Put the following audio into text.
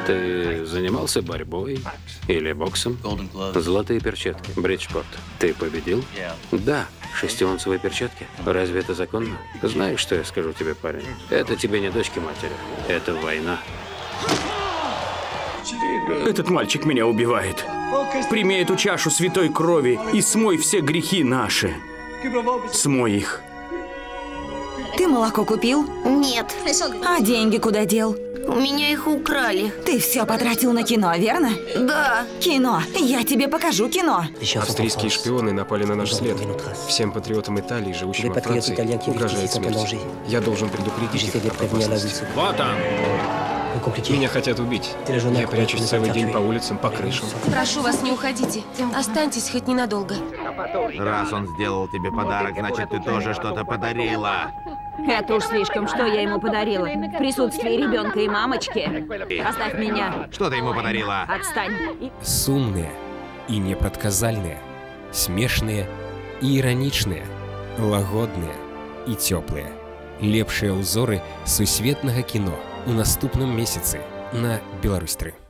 Ты занимался борьбой или боксом? Золотые перчатки, бриджпорт. Ты победил? Да. 6-унцевые перчатки. Разве это законно? Знаешь, что я скажу тебе, парень? Это тебе не дочки матери. Это война. Этот мальчик меня убивает. Прими эту чашу святой крови и смой все грехи наши. Смой их. Ты молоко купил? Нет, А деньги куда дел? у меня их украли. Ты все потратил на кино, верно? Да. Кино. Я тебе покажу кино. Австрийские шпионы напали на наш след. Всем патриотам Италии, живущим во Франции, угрожает смерть. Я должен предупредить их об опасности. Вот он. Меня хотят убить. Я прячусь целый день по улицам, по крышам. Прошу вас, не уходите. Останьтесь хоть ненадолго. Раз он сделал тебе подарок, значит, ты тоже что-то подарила. Это уж слишком, что я ему подарила. В присутствии ребенка и мамочки. Оставь меня. Что ты ему подарила? Отстань. Сумныя і непрадказальныя, смешныя і іранічныя, лагодныя і цёплыя. Лепшыя ўзоры сусветнага кіно у наступным месяцы на Беларусь 3.